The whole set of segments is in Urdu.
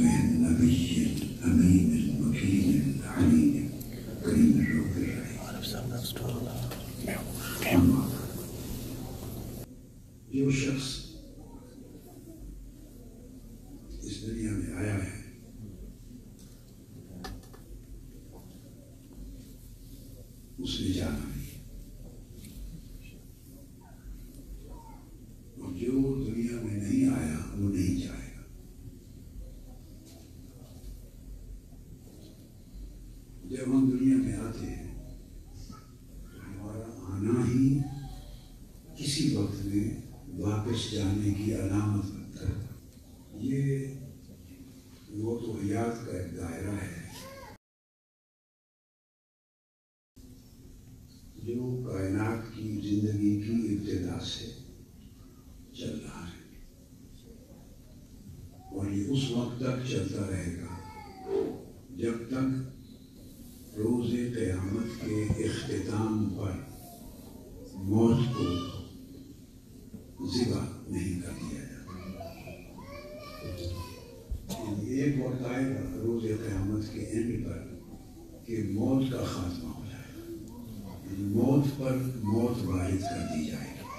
النبي الأمين المكين العليم كريم الروح الرحيم. جو شخص اس دنیا میں آیا ہے اس نے جانا نہیں، اور جو دنیا میں نہیں آیا وہ نہیں جائے گا۔ جب ہم دنیا میں آتے ہیں تو ہمارا آنا ہی کسی وقت میں واپس جانے کی علامت بنتا ہے۔ یہ وہ تو حیات کا ایک دائرہ ہے جو کائنات کی زندگی کی ابتدا سے چل رہا ہے، اور یہ اس وقت تک چلتا رہے گا جب تک روز قیامت کے اختتام پر موت کو ذبح نہیں کر دیا جاتا۔ یعنی ایک وقت آئے گا روز قیامت کے اینڈ پر کہ موت کا خاتمہ ہو جائے گا، یعنی موت پر موت وارد کر دی جائے گی۔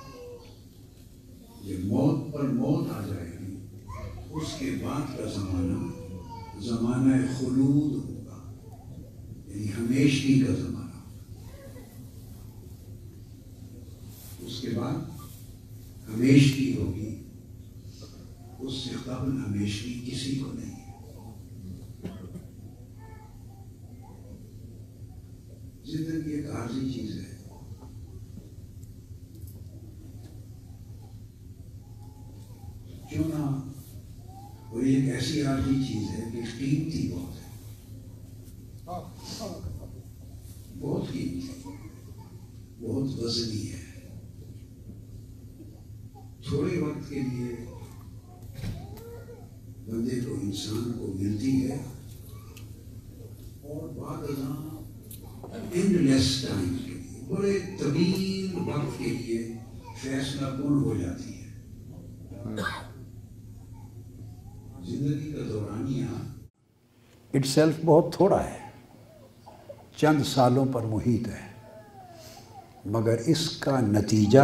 جب موت پر موت آ جائے گی اس کے بعد کا زمانہ خلود ہوگا، یعنی ہمیشگی کا زمانہ ہوگا۔ اس کے بعد ہمیشگی ہوگی، اس سے قبل ہمیشگی کسی کو نہیں ہے۔ زندگی ایک عارضی چیز ہے، کیوں نہ، اور ایک ایسی عارضی چیز ہے کہ قیمتی بہت ہے، بہت قیمتی، بہت وزنی ہے۔ تھوڑے وقت کے لیے بندے کو، انسان کو ملتی ہے، اور بعد ازاں اینڈ لیس ٹائم کے لیے، بڑے طویل وقت کے لیے فیصلہ کن ہو جاتی ہے۔ زندگی کا دورانیہ اٹ سیلف بہت تھوڑا ہے، چند سالوں پر محیط ہے، مگر اس کا نتیجہ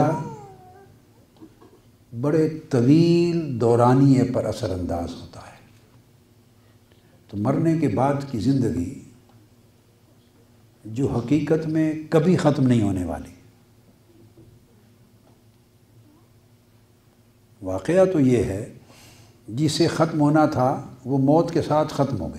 بڑے طویل دورانیے پر اثر انداز ہوتا ہے۔ تو مرنے کے بعد کی زندگی جو حقیقت میں کبھی ختم نہیں ہونے والی، واقعہ تو یہ ہے جسے ختم ہونا تھا وہ موت کے ساتھ ختم ہو گئی۔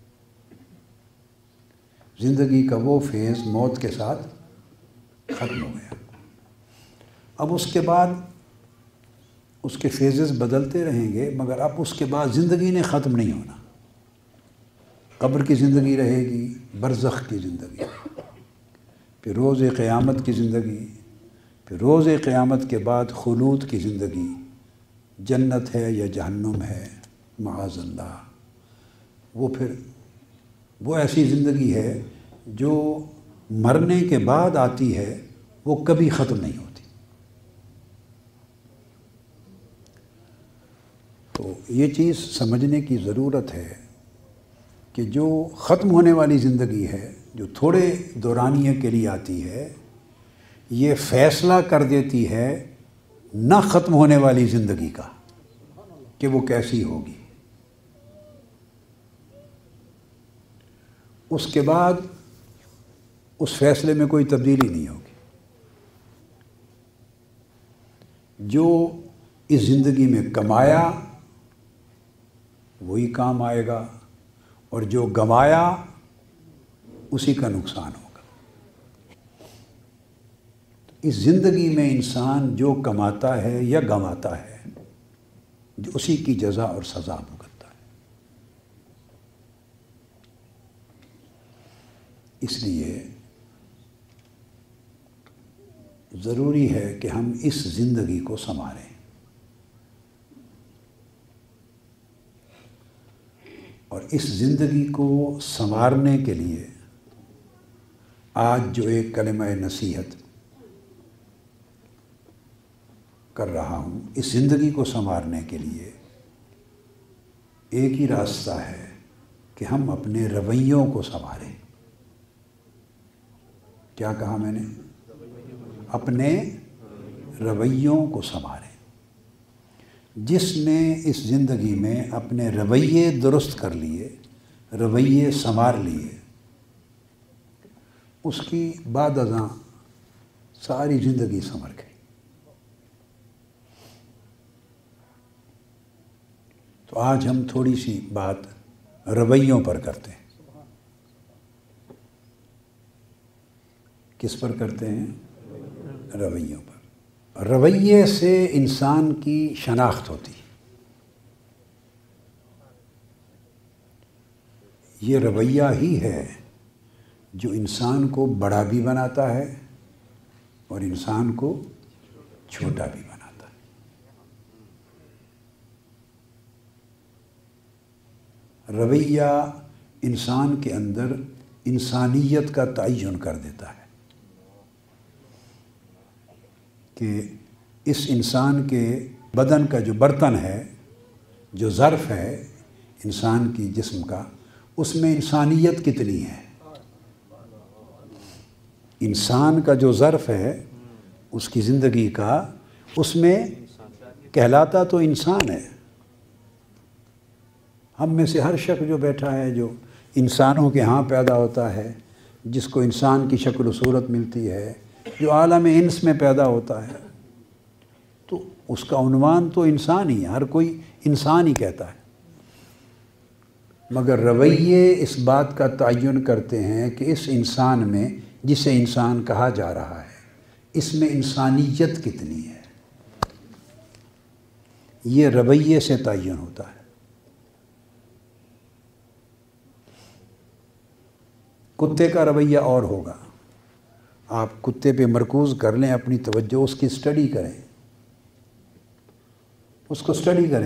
زندگی کا وہ فیز موت کے ساتھ ختم ہو گیا۔ اب اس کے بعد اس کے فیزز بدلتے رہیں گے، مگر اب اس کے بعد زندگی نے ختم نہیں ہونا۔ قبر کی زندگی رہے گی، برزخ کی زندگی، پھر روز قیامت کی زندگی، پھر روز قیامت کے بعد خلود کی زندگی، جنت ہے یا جہنم ہے معاذ اللہ۔ وہ پھر وہ ایسی زندگی ہے جو مرنے کے بعد آتی ہے، وہ کبھی ختم نہیں ہوتی۔ تو یہ چیز سمجھنے کی ضرورت ہے کہ جو ختم ہونے والی زندگی ہے، جو تھوڑے دورانیے کے لیے آتی ہے، یہ فیصلہ کر دیتی ہے نہ ختم ہونے والی زندگی کا کہ وہ کیسی ہوگی۔ اس کے بعد اس فیصلے میں کوئی تبدیلی نہیں ہوگی۔ جو اس زندگی میں کمایا وہی کام آئے گا، اور جو گنوایا اسی کا نقصان ہوگا۔ اس زندگی میں انسان جو کماتا ہے یا گنواتا ہے، جو اسی کی جزا اور سزا بھگتتا ہے۔ اس لیے ضروری ہے کہ ہم اس زندگی کو سنواریں، اور اس زندگی کو سنوارنے کے لیے آج جو ایک کلمہ نصیحت کر رہا ہوں، اس زندگی کو سنوارنے کے لیے ایک ہی راستہ ہے کہ ہم اپنے رویوں کو سنواریں۔ کیا کہا میں نے؟ اپنے رویوں کو سنواریں۔ جس نے اس زندگی میں اپنے رویے درست کر لیے، رویے سنوار لیے، اس کی بعد ازاں ساری زندگی سنور گئی۔ تو آج ہم تھوڑی سی بات رویوں پر کرتے ہیں۔ کس پر کرتے ہیں؟ رویوں پر۔ رویے سے انسان کی شناخت ہوتی ہے۔ یہ رویہ ہی ہے جو انسان کو بڑا بھی بناتا ہے اور انسان کو چھوٹا بھی بناتا ہے۔ رویہ انسان کے اندر انسانیت کا تعین کر دیتا ہے کہ اس انسان کے بدن کا جو برتن ہے، جو ظرف ہے انسان کی جسم کا، اس میں انسانیت کتنی ہے۔ انسان کا جو ظرف ہے اس کی زندگی کا، اس میں کہلاتا تو انسان ہے۔ ہم میں سے ہر شخص جو بیٹھا ہے، جو انسانوں کے ہاں پیدا ہوتا ہے، جس کو انسان کی شکل و صورت ملتی ہے، جو عالم انس میں پیدا ہوتا ہے، تو اس کا عنوان تو انسان ہی ہے، ہر کوئی انسان ہی کہتا ہے۔ مگر رویے اس بات کا تعین کرتے ہیں کہ اس انسان میں، جسے انسان کہا جا رہا ہے، اس میں انسانیت کتنی ہے۔ یہ رویے سے تعین ہوتا ہے۔ کتے کا رویہ اور ہوگا۔ آپ کتے پہ مرکوز کر لیں اپنی توجہ، اس کی اسٹڈی کریں، اس کو اسٹڈی کریں،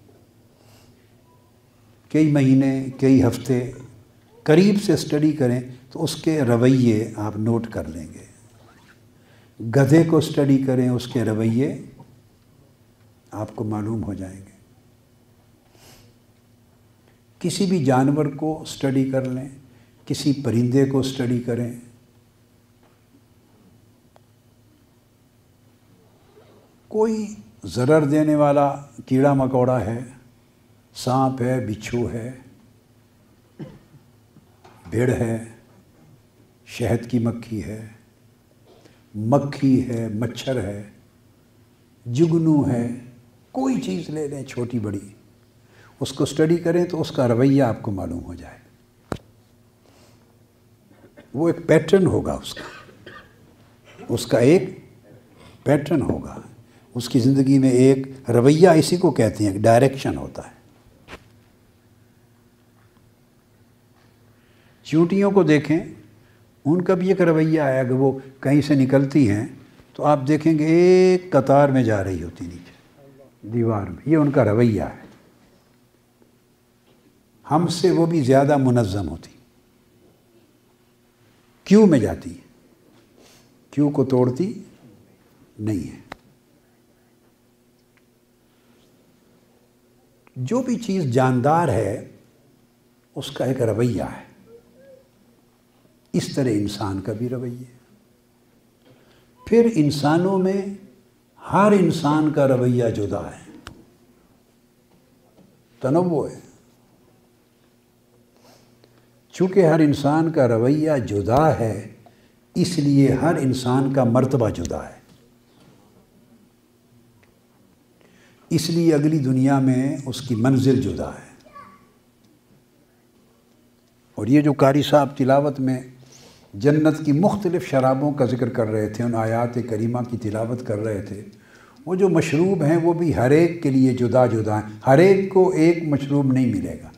کئی مہینے، کئی ہفتے قریب سے اسٹڈی کریں تو اس کے رویے آپ نوٹ کر لیں گے۔ گدھے کو اسٹڈی کریں، اس کے رویے آپ کو معلوم ہو جائیں گے۔ کسی بھی جانور کو اسٹڈی کر لیں، کسی پرندے کو اسٹڈی کریں، کوئی ضرر دینے والا کیڑا مکوڑا ہے، سانپ ہے، بچھو ہے، بھیڑ ہے، شہد کی مکھی ہے، مکھی ہے، مچھر ہے، جگنو ہے، کوئی چیز لے لیں چھوٹی بڑی، اس کو اسٹڈی کریں تو اس کا رویہ آپ کو معلوم ہو جائے۔ وہ ایک پیٹرن ہوگا، اس کا ایک پیٹرن ہوگا، اس کی زندگی میں ایک رویہ، اسی کو کہتے ہیں ایک ڈائریکشن ہوتا ہے۔ چیونٹیوں کو دیکھیں، ان کا بھی ایک رویہ ہے۔ اگر وہ کہیں سے نکلتی ہیں تو آپ دیکھیں گے ایک قطار میں جا رہی ہوتی نیچے دیوار میں، یہ ان کا رویہ ہے۔ ہم سے وہ بھی زیادہ منظم ہوتی، کیو میں جاتی ہے، کیو کو توڑتی نہیں ہے۔ جو بھی چیز جاندار ہے اس کا ایک رویہ ہے، اس طرح انسان کا بھی رویہ۔ پھر انسانوں میں ہر انسان کا رویہ جدا ہے، تنوع ہے۔ چونکہ ہر انسان کا رویہ جدا ہے، اس لیے ہر انسان کا مرتبہ جدا ہے۔ اس لیے اگلی دنیا میں اس کی منزل جدا ہے۔ اور یہ جو قاری صاحب تلاوت میں جنت کی مختلف شرابوں کا ذکر کر رہے تھے، ان آیات کریمہ کی تلاوت کر رہے تھے، وہ جو مشروب ہیں وہ بھی ہر ایک کے لیے جدا جدا ہیں، ہر ایک کو ایک مشروب نہیں ملے گا۔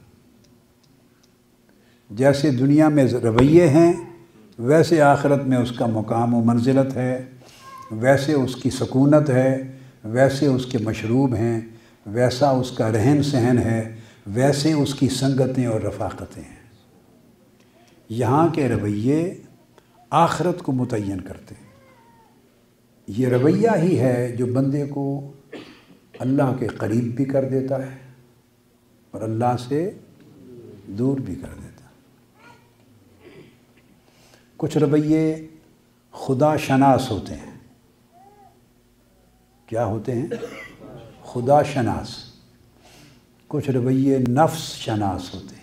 جیسے دنیا میں رویے ہیں، ویسے آخرت میں اس کا مقام و منزلت ہے، ویسے اس کی سکونت ہے، ویسے اس کے مشروب ہیں، ویسا اس کا رہن سہن ہے، ویسے اس کی سنگتیں اور رفاقتیں ہیں۔ یہاں کے رویے آخرت کو متعین کرتے ہیں۔ یہ رویہ ہی ہے جو بندے کو اللہ کے قریب بھی کر دیتا ہے اور اللہ سے دور بھی کر دیتا۔ کچھ رویے خدا شناس ہوتے ہیں۔ کیا ہوتے ہیں؟ خدا شناس۔ کچھ رویے نفس شناس ہوتے ہیں۔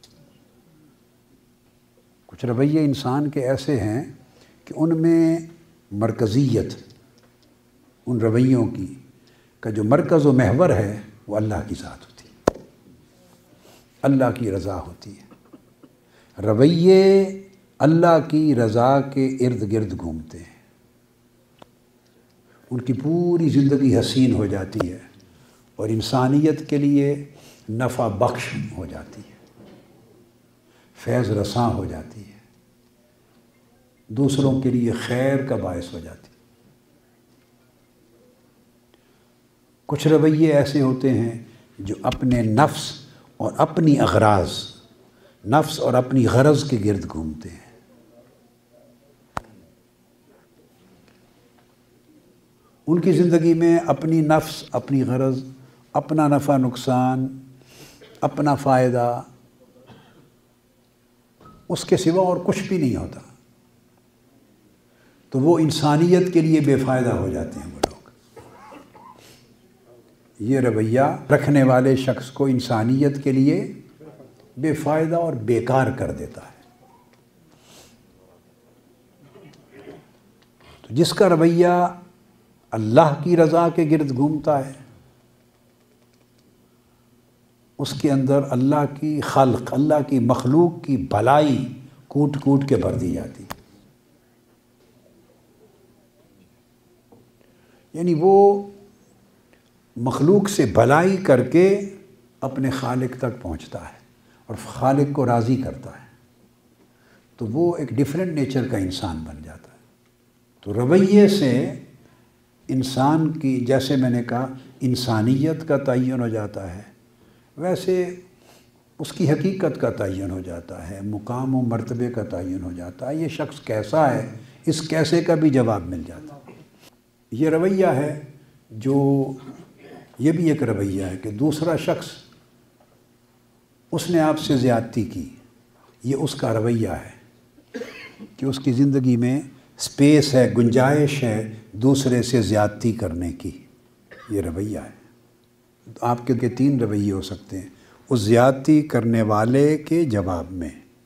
کچھ رویے انسان کے ایسے ہیں کہ ان میں مرکزیت، ان رویوں کی کا جو مرکز و محور ہے وہ اللہ کی ذات ہوتی ہے، اللہ کی رضا ہوتی ہے۔ رویے اللہ کی رضا کے ارد گرد گھومتے ہیں، ان کی پوری زندگی حسین ہو جاتی ہے اور انسانیت کے لیے نفع بخش ہو جاتی ہے، فیض رساں ہو جاتی ہے، دوسروں کے لیے خیر کا باعث ہو جاتی ہے۔ کچھ رویے ایسے ہوتے ہیں جو اپنے نفس اور اپنی اغراض، نفس اور اپنی غرض کے گرد گھومتے ہیں۔ ان کی زندگی میں اپنی نفس، اپنی غرض، اپنا نفع نقصان، اپنا فائدہ، اس کے سوا اور کچھ بھی نہیں ہوتا، تو وہ انسانیت کے لیے بے فائدہ ہو جاتے ہیں وہ لوگ۔ یہ رویہ رکھنے والے شخص کو انسانیت کے لیے بے فائدہ اور بیکار کر دیتا ہے۔ تو جس کا رویہ اللہ کی رضا کے گرد گھومتا ہے، اس کے اندر اللہ کی خلق، اللہ کی مخلوق کی بھلائی کوٹ کوٹ کے بھر دی جاتی، یعنی وہ مخلوق سے بھلائی کر کے اپنے خالق تک پہنچتا ہے اور خالق کو راضی کرتا ہے، تو وہ ایک ڈیفرنٹ نیچر کا انسان بن جاتا ہے۔ تو رویے سے انسان کی، جیسے میں نے کہا، انسانیت کا تعین ہو جاتا ہے، ویسے اس کی حقیقت کا تعین ہو جاتا ہے، مقام و مرتبے کا تعین ہو جاتا ہے، یہ شخص کیسا ہے، اس کیسے کا بھی جواب مل جاتا ہے۔ یہ رویہ ہے جو، یہ بھی ایک رویہ ہے کہ دوسرا شخص، اس نے آپ سے زیادتی کی، یہ اس کا رویہ ہے کہ اس کی زندگی میں سپیس ہے، گنجائش ہے دوسرے سے زیادتی کرنے کی، یہ رویہ ہے۔ آپ کے تین رویے ہو سکتے ہیں اس زیادتی کرنے والے کے جواب میں۔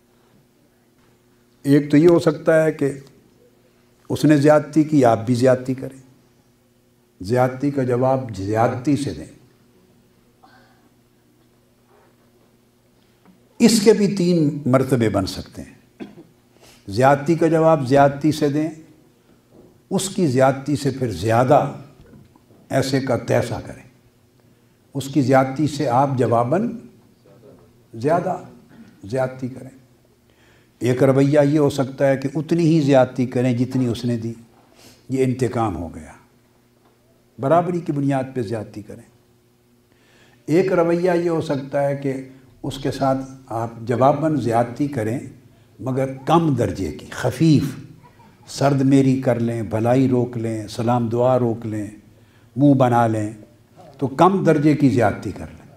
ایک تو یہ ہو سکتا ہے کہ اس نے زیادتی کی، آپ بھی زیادتی کریں، زیادتی کا جواب زیادتی سے دیں۔ اس کے بھی تین مرتبے بن سکتے ہیں، زیادتی کا جواب زیادتی سے دیں، اس کی زیادتی سے پھر زیادہ ایسے کا تیسا کریں، اس کی زیادتی سے آپ جواباً زیادہ زیادتی کریں۔ ایک رویہ یہ ہو سکتا ہے کہ اتنی ہی زیادتی کریں جتنی اس نے دی، یہ انتقام ہو گیا، برابری کی بنیاد پہ زیادتی کریں۔ ایک رویہ یہ ہو سکتا ہے کہ اس کے ساتھ آپ جواباً زیادتی کریں مگر کم درجے کی، خفیف، سرد میری کر لیں، بھلائی روک لیں، سلام دعا روک لیں، منہ بنا لیں، تو کم درجے کی زیادتی کر لیں۔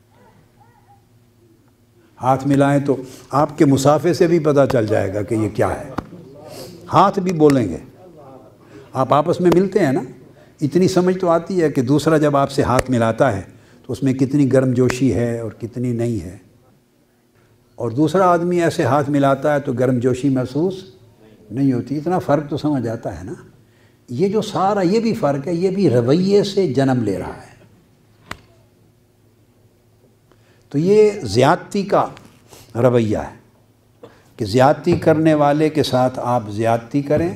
ہاتھ ملائیں تو آپ کے مسافے سے بھی پتہ چل جائے گا کہ یہ کیا ہے، ہاتھ بھی بولیں گے۔ آپ آپس میں ملتے ہیں نا، اتنی سمجھ تو آتی ہے کہ دوسرا جب آپ سے ہاتھ ملاتا ہے تو اس میں کتنی گرم جوشی ہے اور کتنی نہیں ہے، اور دوسرا آدمی ایسے ہاتھ ملاتا ہے تو گرم جوشی محسوس نہیں ہوتی۔ اتنا فرق تو سمجھ آتا ہے نا۔ یہ جو سارا، یہ بھی فرق ہے، یہ بھی رویے سے جنم لے رہا ہے۔ تو یہ زیادتی کا رویہ ہے کہ زیادتی کرنے والے کے ساتھ آپ زیادتی کریں،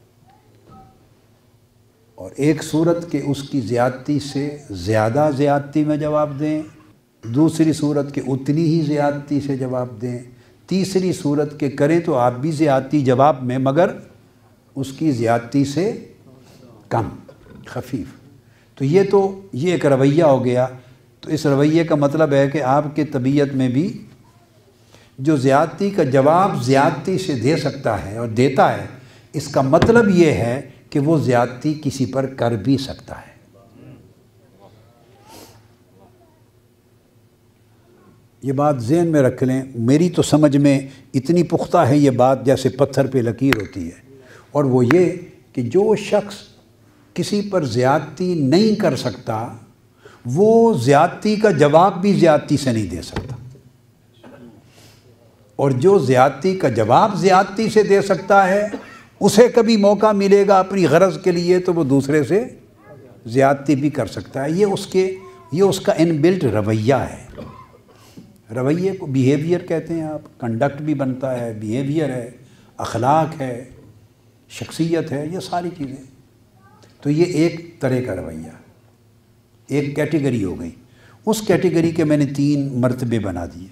اور ایک صورت کہ اس کی زیادتی سے زیادہ زیادتی میں جواب دیں، دوسری صورت کہ اتنی ہی زیادتی سے جواب دیں، تیسری صورت کہ کریں تو آپ بھی زیادتی جواب میں مگر اس کی زیادتی سے کم، خفیف۔ تو یہ ایک رویہ ہو گیا۔ تو اس رویے کا مطلب ہے کہ آپ کے طبیعت میں بھی جو زیادتی کا جواب زیادتی سے دے سکتا ہے اور دیتا ہے، اس کا مطلب یہ ہے کہ وہ زیادتی کسی پر کر بھی سکتا ہے۔ یہ بات ذہن میں رکھ لیں، میری تو سمجھ میں اتنی پختہ ہے یہ بات جیسے پتھر پہ لکیر ہوتی ہے، اور وہ یہ کہ جو شخص کسی پر زیادتی نہیں کر سکتا وہ زیادتی کا جواب بھی زیادتی سے نہیں دے سکتا، اور جو زیادتی کا جواب زیادتی سے دے سکتا ہے اسے کبھی موقع ملے گا اپنی غرض کے لیے تو وہ دوسرے سے زیادتی بھی کر سکتا ہے۔ یہ اس کا ان بلٹ رویہ ہے۔ رویے کو بیہیویئر کہتے ہیں، آپ کنڈکٹ بھی بنتا ہے، بیہیویئر ہے، اخلاق ہے، شخصیت ہے، یہ ساری چیزیں۔ تو یہ ایک طرح کا رویہ، ایک کیٹیگری ہو گئی۔ اس کیٹیگری کے میں نے 3 مرتبے بنا دیے۔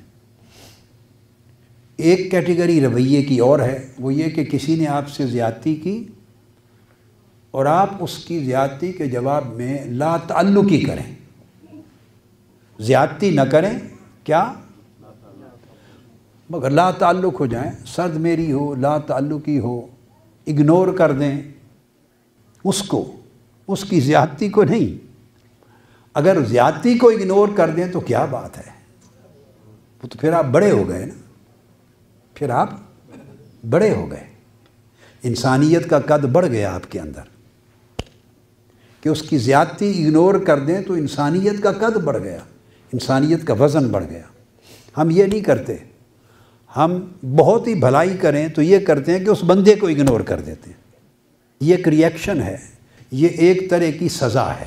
ایک کیٹیگری رویے کی اور ہے، وہ یہ کہ کسی نے آپ سے زیادتی کی اور آپ اس کی زیادتی کے جواب میں لا تعلقی کریں، زیادتی نہ کریں، کیا مگر لا تعلق ہو جائیں، سرد میری ہو، لا تعلقی ہو، اگنور کر دیں اس کو، اس کی زیادتی کو نہیں۔ اگر زیادتی کو اگنور کر دیں تو کیا بات ہے، وہ تو پھر آپ بڑے ہو گئے نا، پھر آپ بڑے ہو گئے، انسانیت کا قد بڑھ گیا آپ کے اندر کہ اس کی زیادتی اگنور کر دیں تو انسانیت کا قد بڑھ گیا، انسانیت کا وزن بڑھ گیا۔ ہم یہ نہیں کرتے، ہم بہت ہی بھلائی کریں تو یہ کرتے ہیں کہ اس بندے کو اگنور کر دیتے ہیں۔ یہ ایک ری ایکشن ہے، یہ ایک طرح کی سزا ہے۔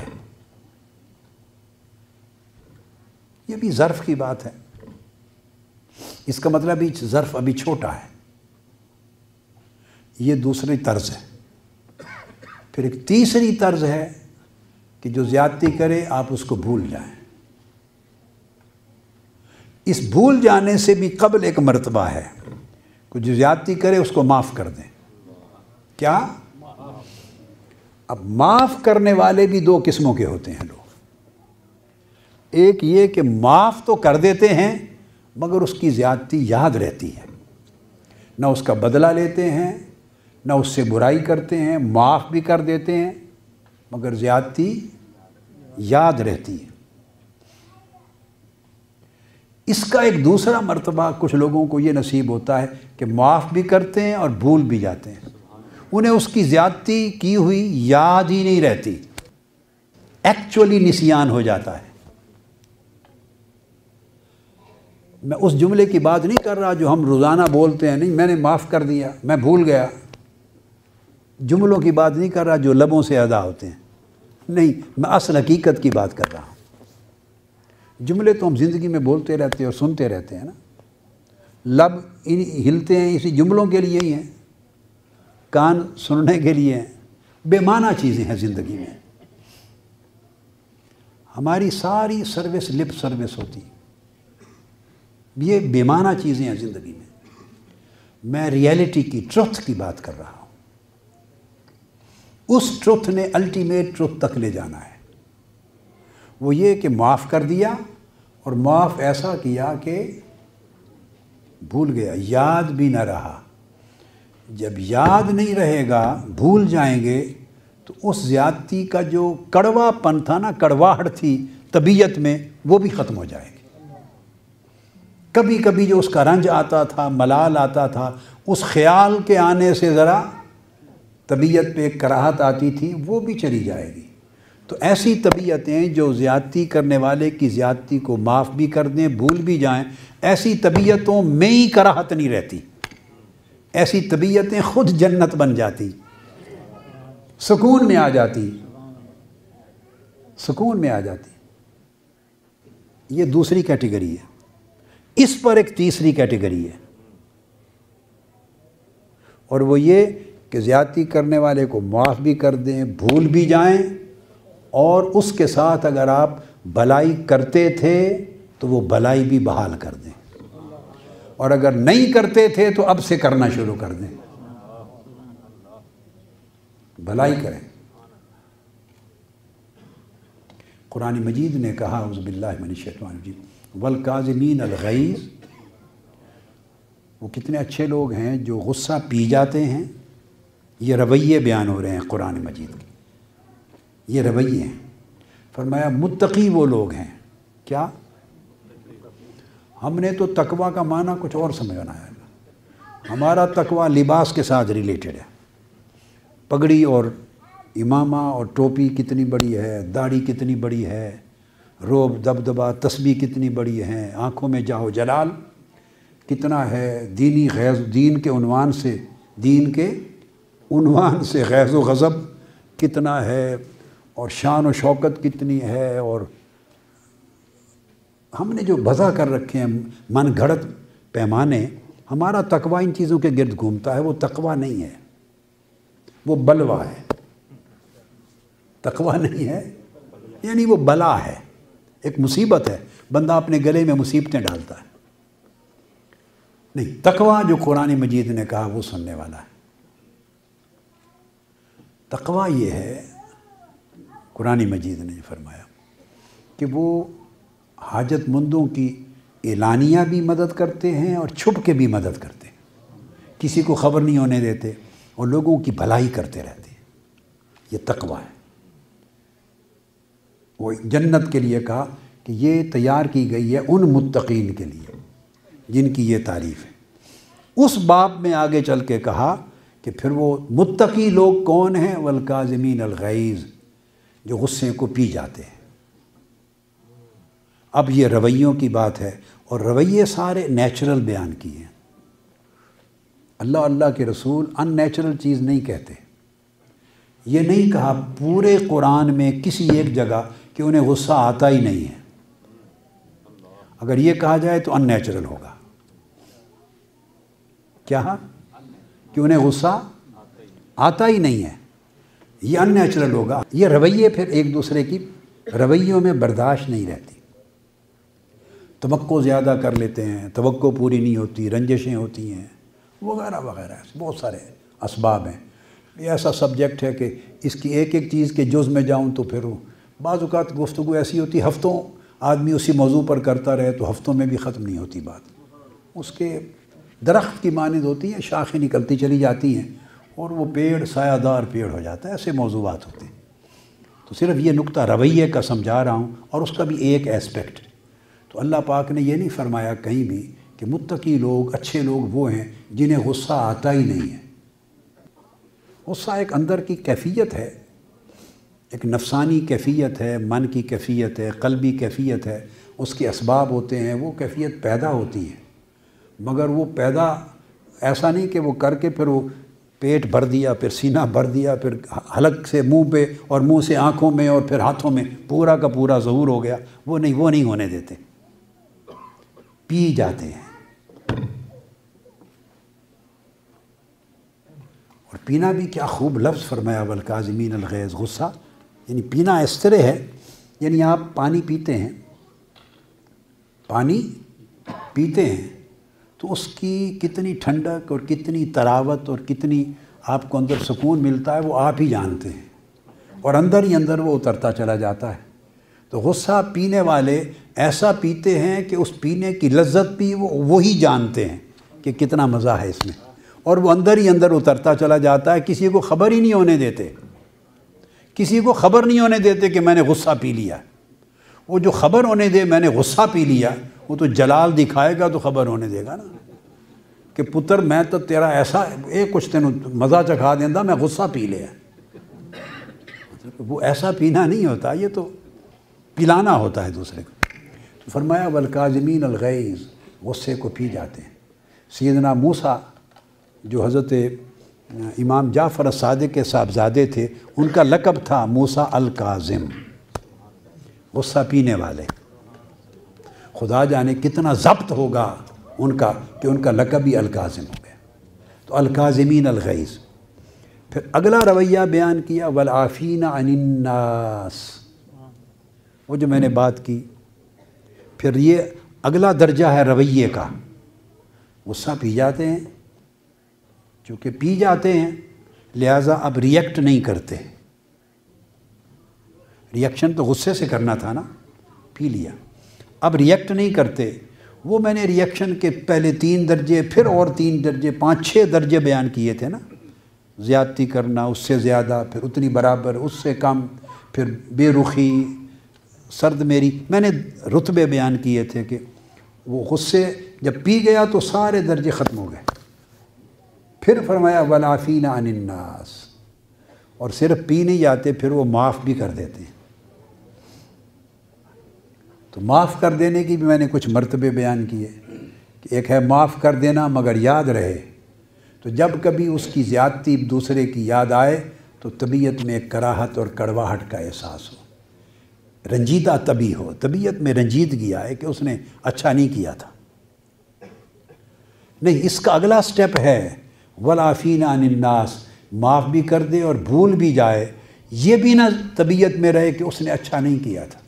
یہ بھی ظرف کی بات ہے، اس کا مطلب بھی ظرف ابھی چھوٹا ہے۔ یہ دوسری طرز ہے۔ پھر ایک تیسری طرز ہے کہ جو زیادتی کرے آپ اس کو بھول جائیں۔ اس بھول جانے سے بھی قبل ایک مرتبہ ہے کہ جو زیادتی کرے اس کو معاف کر دیں۔ کیا؟ اب معاف کرنے والے بھی 2 قسموں کے ہوتے ہیں لوگ۔ ایک یہ کہ معاف تو کر دیتے ہیں مگر اس کی زیادتی یاد رہتی ہے، نہ اس کا بدلہ لیتے ہیں، نہ اس سے برائی کرتے ہیں، معاف بھی کر دیتے ہیں مگر زیادتی یاد رہتی ہے۔ اس کا ایک دوسرا مرتبہ کچھ لوگوں کو یہ نصیب ہوتا ہے کہ معاف بھی کرتے ہیں اور بھول بھی جاتے ہیں، انہیں اس کی زیادتی کی ہوئی یاد ہی نہیں رہتی، ایکچولی نسیان ہو جاتا ہے۔ میں اس جملے کی بات نہیں کر رہا جو ہم روزانہ بولتے ہیں، نہیں میں نے معاف کر دیا، میں بھول گیا، جملوں کی بات نہیں کر رہا جو لبوں سے ادا ہوتے ہیں، نہیں، میں اصل حقیقت کی بات کر رہا ہوں۔ جملے تو ہم زندگی میں بولتے رہتے ہیں اور سنتے رہتے ہیں نا، لب ہلتے ہیں اسی جملوں کے لیے ہی ہیں، کان سننے کے لیے ہیں، بے معنی چیزیں ہیں زندگی میں، ہماری ساری سروس لپ سروس ہوتی ہے، یہ بے معنی چیزیں ہیں زندگی میں۔ میں ریئلٹی کی، ٹروتھ کی بات کر رہا ہوں، اس ٹروتھ نے الٹیمیٹ ٹروتھ تک لے جانا ہے۔ وہ یہ کہ معاف کر دیا اور معاف ایسا کیا کہ بھول گیا، یاد بھی نہ رہا۔ جب یاد نہیں رہے گا، بھول جائیں گے تو اس زیادتی کا جو کڑوا پن تھا نا، کڑواہٹ تھی طبیعت میں، وہ بھی ختم ہو جائے گی۔ کبھی کبھی جو اس کا رنج آتا تھا، ملال آتا تھا، اس خیال کے آنے سے ذرا طبیعت پہ ایک کراہت آتی تھی، وہ بھی چلی جائے گی۔ تو ایسی طبیعتیں جو زیادتی کرنے والے کی زیادتی کو معاف بھی کر دیں، بھول بھی جائیں، ایسی طبیعتوں میں ہی کراہت نہیں رہتی، ایسی طبیعتیں خود جنت بن جاتی، سکون میں آ جاتی، سکون میں آ جاتی۔ یہ دوسری کیٹیگری ہے۔ اس پر ایک تیسری کیٹیگری ہے، اور وہ یہ کہ زیادتی کرنے والے کو معاف بھی کر دیں، بھول بھی جائیں، اور اس کے ساتھ اگر آپ بھلائی کرتے تھے تو وہ بھلائی بھی بحال کر دیں، اور اگر نہیں کرتے تھے تو اب سے کرنا شروع کر دیں، بھلائی کریں۔ قرآن مجید نے کہا اعوذ باللہ من الشیطان الرجیم والکاظمین الغیظ، وہ کتنے اچھے لوگ ہیں جو غصہ پی جاتے ہیں۔ یہ رویے بیان ہو رہے ہیں قرآن مجید کے، یہ رویے ہیں۔ فرمایا متقی وہ لوگ ہیں، کیا؟ ہم نے تو تقویٰ کا معنی کچھ اور سمجھ بنایا ہے. ہمارا تقویٰ لباس کے ساتھ ریلیٹڈ ہے. پگڑی اور امامہ اور ٹوپی کتنی بڑی ہے، داڑھی کتنی بڑی ہے، روب دبدبہ تسبیح کتنی بڑی ہے، آنکھوں میں جاہ و جلال کتنا ہے، دینی دین کے عنوان سے غیظ و غضب کتنا ہے، اور شان و شوکت کتنی ہے. اور ہم نے جو وضع کر رکھے ہیں من گھڑت پیمانے، ہمارا تقویٰ ان چیزوں کے گرد گھومتا ہے. وہ تقویٰ نہیں ہے، وہ بلوہ ہے. تقویٰ نہیں ہے یعنی وہ بلا ہے، ایک مصیبت ہے. بندہ اپنے گلے میں مصیبتیں ڈالتا ہے. نہیں، تقویٰ جو قرآن مجید نے کہا وہ سننے والا ہے. تقویٰ یہ ہے، قرآن مجید نے فرمایا کہ وہ حاجت مندوں کی اعلانیہ بھی مدد کرتے ہیں اور چھپ کے بھی مدد کرتے ہیں. کسی کو خبر نہیں ہونے دیتے اور لوگوں کی بھلائی کرتے رہتے ہیں. یہ تقویٰ ہے. وہ جنت کے لیے کہا کہ یہ تیار کی گئی ہے ان متقین کے لیے جن کی یہ تعریف ہے. اس باب میں آگے چل کے کہا کہ پھر وہ متقی لوگ کون ہیں؟ والکاظمین الغیظ، جو غصے کو پی جاتے ہیں. اب یہ رویوں کی بات ہے، اور رویے سارے نیچرل بیان کیے ہیں. اللہ کے رسول ان نیچرل چیز نہیں کہتے. یہ نہیں کہا پورے قرآن میں کسی ایک جگہ کہ انہیں غصہ آتا ہی نہیں ہے. اگر یہ کہا جائے تو ان نیچرل ہوگا. کیا کہ انہیں غصہ آتا ہی نہیں ہے، یہ ان نیچرل ہوگا. یہ رویے پھر ایک دوسرے کی رویوں میں برداشت نہیں رہتی. توقع زیادہ کر لیتے ہیں، توقع پوری نہیں ہوتی، رنجشیں ہوتی ہیں وغیرہ وغیرہ. بہت سارے اسباب ہیں. یہ ایسا سبجیکٹ ہے کہ اس کی ایک ایک چیز کے جز میں جاؤں تو پھر بعض اوقات گفتگو ایسی ہوتی، ہفتوں آدمی اسی موضوع پر کرتا رہے تو ہفتوں میں بھی ختم نہیں ہوتی بات. اس کے درخت کی مانند ہوتی ہیں، شاخیں نکلتی چلی جاتی ہیں اور وہ پیڑ سایہ دار پیڑ ہو جاتا ہے. ایسے موضوعات ہوتے ہیں. تو صرف یہ نقطہ رویے کا سمجھا رہا ہوں، اور اس کا بھی ایک ایسپیکٹ. تو اللہ پاک نے یہ نہیں فرمایا کہیں بھی کہ متقی لوگ، اچھے لوگ وہ ہیں جنہیں غصہ آتا ہی نہیں ہے. غصہ ایک اندر کی کیفیت ہے، ایک نفسانی کیفیت ہے، من کی کیفیت ہے، قلبی کیفیت ہے. اس کے اسباب ہوتے ہیں، وہ کیفیت پیدا ہوتی ہے. مگر وہ پیدا ایسا نہیں کہ وہ کر کے پھر وہ پیٹ بھر دیا، پھر سینہ بھر دیا، پھر حلق سے منہ پہ اور منہ سے آنکھوں میں اور پھر ہاتھوں میں پورا کا پورا ظہور ہو گیا. وہ نہیں ہونے دیتے، پی جاتے ہیں. اور پینا بھی کیا خوب لفظ فرمایا، والکاظمین الغیظ. غصہ یعنی پینا اس طرح ہے، یعنی آپ پانی پیتے ہیں تو اس کی کتنی ٹھنڈک اور کتنی تراوت اور کتنی آپ کو اندر سکون ملتا ہے وہ آپ ہی جانتے ہیں، اور اندر ہی اندر وہ اترتا چلا جاتا ہے. تو غصہ پینے والے ایسا پیتے ہیں کہ اس پینے کی لذت بھی وہی جانتے ہیں کہ کتنا مزہ ہے اس میں، اور وہ اندر ہی اندر اترتا چلا جاتا ہے. کسی کو خبر ہی نہیں ہونے دیتے، کسی کو خبر نہیں ہونے دیتے کہ میں نے غصہ پی لیا. وہ جو خبر ہونے دے میں نے غصہ پی لیا، وہ تو جلال دکھائے گا تو خبر ہونے دے گا نا کہ پتر میں تو تیرا ایسا کچھ تینوں مزہ چکھا دینا، میں غصہ پی لیا. وہ ایسا پینا نہیں ہوتا، یہ تو پلانا ہوتا ہے دوسرے کو. تو فرمایا والکاظمین الغیظ، غصے کو پی جاتے ہیں. سیدنا موسیٰ جو حضرت امام جعفر الصادق کے صاحبزادے تھے، ان کا لقب تھا موسیٰ الکاظم، غصہ پینے والے. خدا جانے کتنا ضبط ہوگا ان کا کہ ان کا لقب ہی الکاظم ہو گیا. تو الکاظمین الغیظ. پھر اگلا رویہ بیان کیا، والعافین عن الناس. وہ جو میں نے بات کی، پھر یہ اگلا درجہ ہے رویے کا. غصہ پی جاتے ہیں، چونکہ پی جاتے ہیں لہٰذا اب ریئیکٹ نہیں کرتے. ریئیکشن تو غصے سے کرنا تھا نا، پی لیا، اب ریئیکٹ نہیں کرتے. وہ میں نے ریئیکشن کے پہلے 3 درجے، پھر اور 3 درجے، 5-6 درجے بیان کیے تھے نا. زیادتی کرنا، اس سے زیادہ، پھر اتنی برابر، اس سے کم، پھر بے رخی، سرد میری. میں نے رتبے بیان کیے تھے کہ وہ غصے جب پی گیا تو سارے درجے ختم ہو گئے. پھر فرمایا والعافین عن الناس، اور صرف پی نہیں جاتے، پھر وہ معاف بھی کر دیتے ہیں. تو معاف کر دینے کی بھی میں نے کچھ مرتبے بیان کیے کہ ایک ہے معاف کر دینا مگر یاد رہے. تو جب کبھی اس کی زیادتی دوسرے کی یاد آئے تو طبیعت میں ایک کراہت اور کڑواہٹ کا احساس ہو، رنجیدہ طبی ہو، طبیعت میں رنجیدگی آئے کہ اس نے اچھا نہیں کیا تھا. نہیں، اس کا اگلا سٹیپ ہے والعافین عن الناس، معاف بھی کر دے اور بھول بھی جائے، یہ بھی نہ طبیعت میں رہے کہ اس نے اچھا نہیں کیا تھا.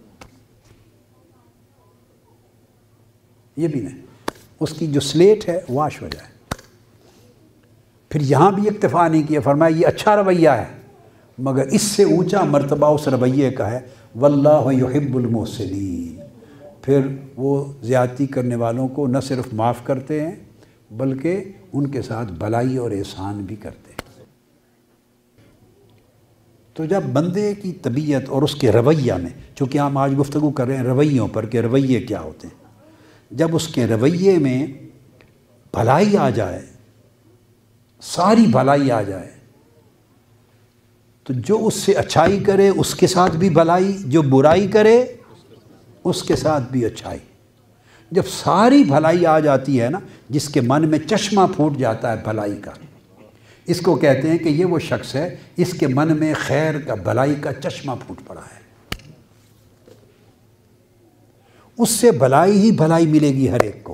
یہ بھی نہیں، اس کی جو سلیٹ ہے واش ہو جائے. پھر یہاں بھی اکتفا نہیں کیا، فرمایا یہ اچھا رویہ ہے مگر اس سے اونچا مرتبہ اس رویے کا ہے واللہ یحب المحسنین. پھر وہ زیادتی کرنے والوں کو نہ صرف معاف کرتے ہیں بلکہ ان کے ساتھ بھلائی اور احسان بھی کرتے ہیں. تو جب بندے کی طبیعت اور اس کے رویہ میں، چونکہ ہم آج گفتگو کر رہے ہیں رویوں پر کہ رویے کیا ہوتے ہیں، جب اس کے رویے میں بھلائی آ جائے، ساری بھلائی آ جائے، تو جو اس سے اچھائی کرے اس کے ساتھ بھی بھلائی، جو برائی کرے اس کے ساتھ بھی اچھائی. جب ساری بھلائی آ جاتی ہے نا، جس کے من میں چشمہ پھوٹ جاتا ہے بھلائی کا، اس کو کہتے ہیں کہ یہ وہ شخص ہے اس کے من میں خیر کا، بھلائی کا چشمہ پھوٹ پڑا ہے. اس سے بھلائی ہی بھلائی ملے گی ہر ایک کو.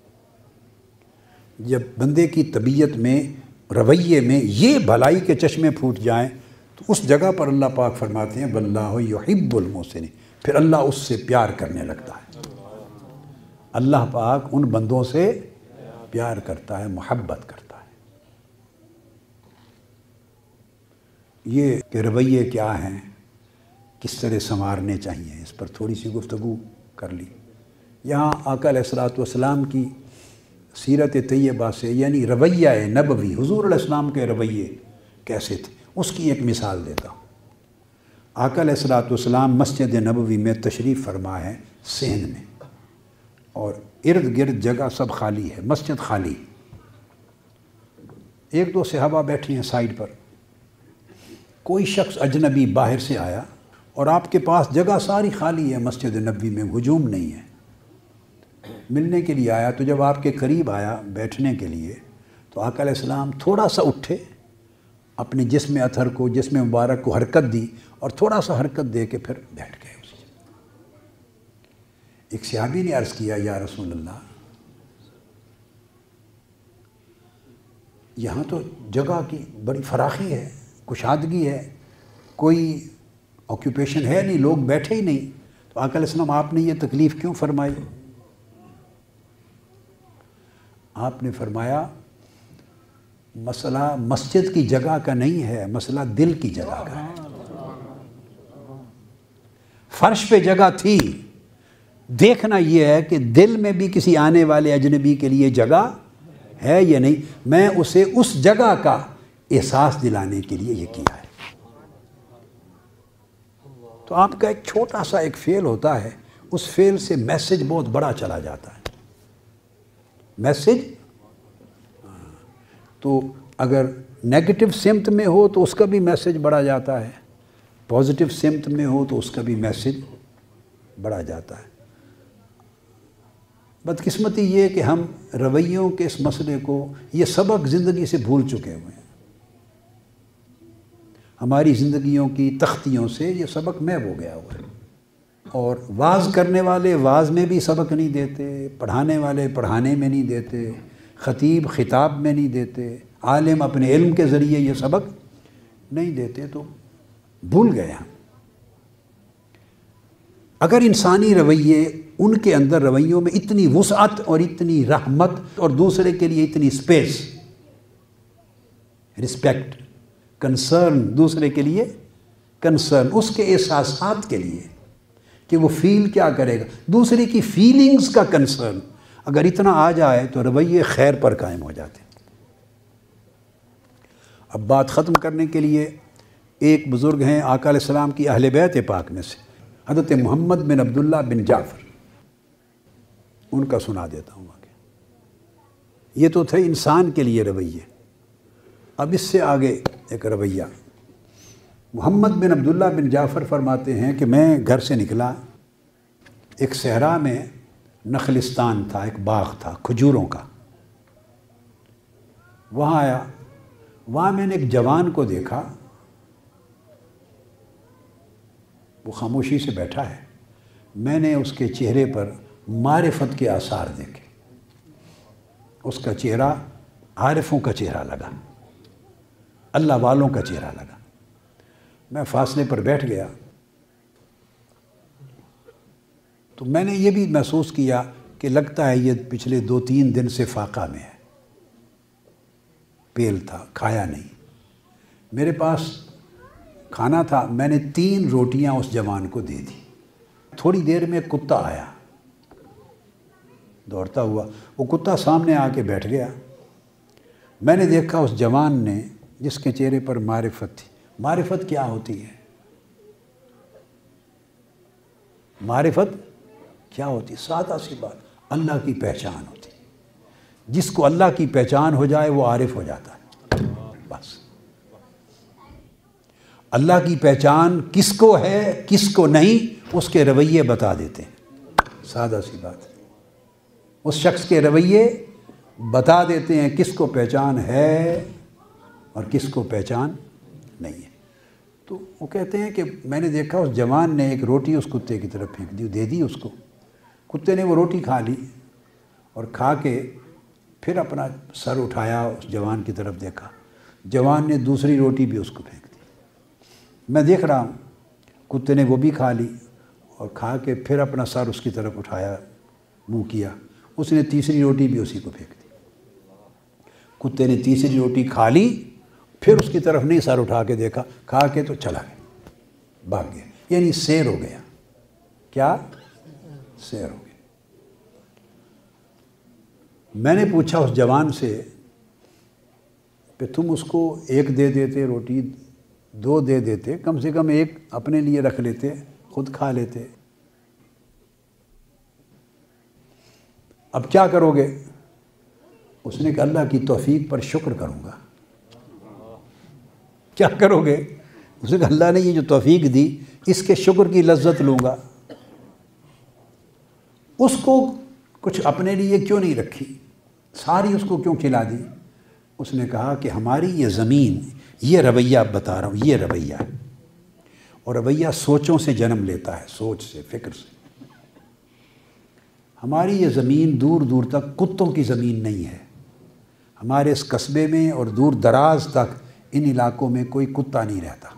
جب بندے کی طبیعت میں، رویے میں یہ بھلائی کے چشمے پھوٹ جائیں تو اس جگہ پر اللہ پاک فرماتے ہیں واللہ یحب المحسنین. پھر اللہ اس سے پیار کرنے لگتا ہے. اللہ پاک ان بندوں سے پیار کرتا ہے، محبت کرتا ہے. یہ کہ رویے کیا ہیں، کس طرح سنوارنے چاہیے، اس پر تھوڑی سی گفتگو کر لی. یہاں آقا علیہ الصلوۃ والسلام کی سیرت طیبہ سے، یعنی رویہ نبوی، حضور علیہ السلام کے رویے کیسے تھے، اس کی ایک مثال دیتا ہوں. آقا علیہ الصلوۃ والسلام مسجد نبوی میں تشریف فرما ہے صحن میں، اور ارد گرد جگہ سب خالی ہے، مسجد خالی. ایک دو صحابہ بیٹھے ہیں سائڈ پر. کوئی شخص اجنبی باہر سے آیا اور آپ کے پاس جگہ ساری خالی ہے، مسجد نبوی میں ہجوم نہیں ہے، ملنے کے لیے آیا. تو جب آپ کے قریب آیا بیٹھنے کے لیے تو آقا علیہ السلام تھوڑا سا اٹھے، اپنے جسم اطہر کو، جسم مبارک کو حرکت دی اور تھوڑا سا حرکت دے کے پھر بیٹھ گئے. ایک صحابی نے عرض کیا یا رسول اللہ، یہاں تو جگہ کی بڑی فراخی ہے، کشادگی ہے، کوئی آکیوپیشن ہے نہیں، لوگ بیٹھے ہی نہیں، تو آقا علیہ السلام آپ نے یہ تکلیف کیوں فرمائی؟ آپ نے فرمایا مسئلہ مسجد کی جگہ کا نہیں ہے، مسئلہ دل کی جگہ کا ہے. فرش پہ جگہ تھی، دیکھنا یہ ہے کہ دل میں بھی کسی آنے والے اجنبی کے لیے جگہ ہے یا نہیں. میں اسے اس جگہ کا احساس دلانے کے لیے یہ کیا ہے. تو آپ کا ایک چھوٹا سا ایک فعل ہوتا ہے، اس فعل سے میسج بہت بڑا چلا جاتا ہے. میسج تو اگر نیگیٹو سمت میں ہو تو اس کا بھی میسج بڑھا جاتا ہے، پازیٹیو سمت میں ہو تو اس کا بھی میسج بڑھا جاتا ہے. بدقسمتی یہ کہ ہم رویوں کے اس مسئلے کو، یہ سبق زندگی سے بھول چکے ہوئے ہیں. ہماری زندگیوں کی تختیوں سے یہ سبق محو ہو گیا ہوا ہے. اور واعظ کرنے والے واعظ میں بھی سبق نہیں دیتے، پڑھانے والے پڑھانے میں نہیں دیتے، خطیب خطاب میں نہیں دیتے، عالم اپنے علم کے ذریعے یہ سبق نہیں دیتے. تو بھول گئے ہم. اگر انسانی رویے، ان کے اندر رویوں میں اتنی وسعت اور اتنی رحمت اور دوسرے کے لیے اتنی اسپیس، رسپیکٹ، کنسرن، دوسرے کے لیے کنسرن، اس کے احساسات کے لیے کہ وہ فیل کیا کرے گا، دوسرے کی فیلنگز کا کنسرن اگر اتنا آ جائے تو رویے خیر پر قائم ہو جاتے ہیں. اب بات ختم کرنے کے لیے ایک بزرگ ہیں آقا علیہ السلام کی اہل بیت پاک میں سے، حضرت محمد بن عبداللہ بن جعفر. ان کا سنا دیتا ہوں واقعہ۔ یہ تو تھے انسان کے لیے رویے، اب اس سے آگے ایک رویہ۔ محمد بن عبداللہ بن جعفر فرماتے ہیں کہ میں گھر سے نکلا، ایک صحرا میں نخلستان تھا، ایک باغ تھا کھجوروں کا، وہاں آیا، وہاں میں نے ایک جوان کو دیکھا، وہ خاموشی سے بیٹھا ہے، میں نے اس کے چہرے پر معرفت کے آثار دیکھے، اس کا چہرہ عارفوں کا چہرہ لگا، اللہ والوں کا چہرہ لگا۔ میں فاصلے پر بیٹھ گیا تو میں نے یہ بھی محسوس کیا کہ لگتا ہے یہ پچھلے 2-3 دن سے فاقہ میں ہے، پیل تھا، کھایا نہیں۔ میرے پاس کھانا تھا، میں نے 3 روٹیاں اس جوان کو دے دی۔ تھوڑی دیر میں کتا آیا دوڑتا ہوا، وہ کتا سامنے آ کے بیٹھ گیا۔ میں نے دیکھا اس جوان نے، جس کے چہرے پر معرفت تھی۔ معرفت کیا ہوتی ہے؟ معرفت کیا ہوتی ہے؟ سادہ سی بات، اللہ کی پہچان ہوتی ہے۔ جس کو اللہ کی پہچان ہو جائے وہ عارف ہو جاتا ہے، بس۔ اللہ کی پہچان کس کو ہے کس کو نہیں، اس کے رویے بتا دیتے ہیں، سادہ سی بات۔ اس شخص کے رویے بتا دیتے ہیں کس کو پہچان ہے اور کس کو پہچان نہیں ہے۔ تو وہ کہتے ہیں کہ میں نے دیکھا اس جوان نے ایک روٹی اس کتے کی طرف پھینک دی، دے دی اس کو۔ کتے نے وہ روٹی کھا لی اور کھا کے پھر اپنا سر اٹھایا، اس جوان کی طرف دیکھا، جوان نے دوسری روٹی بھی اس کو پھینک دی۔ میں دیکھ رہا ہوں کتے نے وہ بھی کھا لی اور کھا کے پھر اپنا سر اس کی طرف اٹھایا، منہ کیا، اس نے تیسری روٹی بھی اسی کو پھینک دی۔ کتے نے تیسری روٹی کھا لی، پھر اس کی طرف نہیں سر اٹھا کے دیکھا، کھا کے تو چلا گیا، بھاگ گیا، یعنی سیر ہو گیا۔ کیا؟ سیر ہو گیا۔ میں نے پوچھا اس جوان سے کہ تم اس کو 1 دے دیتے روٹی، 2 دے دیتے، کم سے کم 1 اپنے لیے رکھ لیتے، خود کھا لیتے، اب کیا کرو گے؟ اس نے کہا اللہ کی توفیق پر شکر کروں گا۔ کیا کرو گے؟ اس نے کہا اللہ نے یہ جو توفیق دی اس کے شکر کی لذت لوں گا۔ اس کو کچھ اپنے لیے کیوں نہیں رکھی، ساری اس کو کیوں کھلا دی؟ اس نے کہا کہ ہماری یہ زمین، یہ رویہ بتا رہا ہوں، یہ رویہ ہے، اور رویہ سوچوں سے جنم لیتا ہے، سوچ سے، فکر سے۔ ہماری یہ زمین دور دور تک کتوں کی زمین نہیں ہے، ہمارے اس قصبے میں اور دور دراز تک ان علاقوں میں کوئی کتا نہیں رہتا۔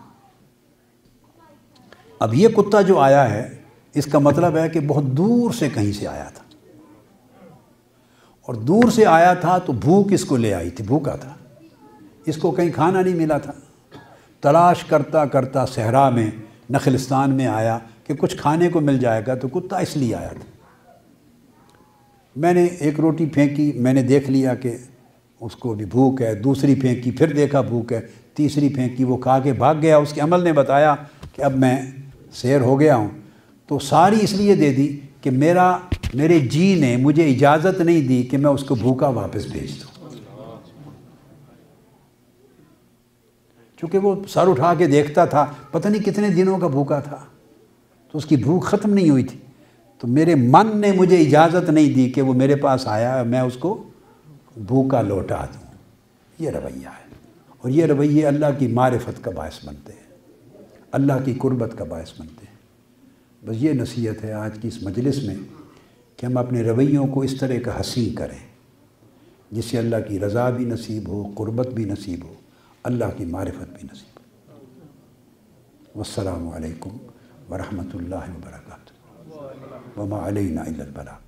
اب یہ کتا جو آیا ہے اس کا مطلب ہے کہ بہت دور سے کہیں سے آیا تھا، اور دور سے آیا تھا تو بھوک اس کو لے آئی تھی، بھوکا تھا، اس کو کہیں کھانا نہیں ملا تھا، تلاش کرتا کرتا صحرا میں نخلستان میں آیا کہ کچھ کھانے کو مل جائے گا، تو کتا اس لیے آیا تھا۔ میں نے 1 روٹی پھینکی، میں نے دیکھ لیا کہ اس کو بھی بھوک ہے، دوسری پھینکی، پھر دیکھا بھوک ہے، تیسری پھینکی، وہ کھا کے بھاگ گیا۔ اس کے عمل نے بتایا کہ اب میں سیر ہو گیا ہوں، تو ساری اس لیے دے دی کہ میرے جی نے مجھے اجازت نہیں دی کہ میں اس کو بھوکا واپس بھیج دوں۔ چونکہ وہ سر اٹھا کے دیکھتا تھا، پتہ نہیں کتنے دنوں کا بھوکا تھا، تو اس کی بھوک ختم نہیں ہوئی تھی، تو میرے من نے مجھے اجازت نہیں دی کہ وہ میرے پاس آیا، میں اس کو بھوکا لوٹا دوں۔ یہ رویہ ہے، اور یہ رویے اللہ کی معرفت کا باعث بنتے ہیں، اللہ کی قربت کا باعث بنتے ہیں۔ بس یہ نصیحت ہے آج کی اس مجلس میں کہ ہم اپنے رویوں کو اس طرح کا حسین کریں جس سے اللہ کی رضا بھی نصیب ہو، قربت بھی نصیب ہو، اللہ کی معرفت بھی نصیب ہو۔ والسلام علیکم ورحمۃ اللہ وبرکاتہ۔ وما علینا الا البلاغ۔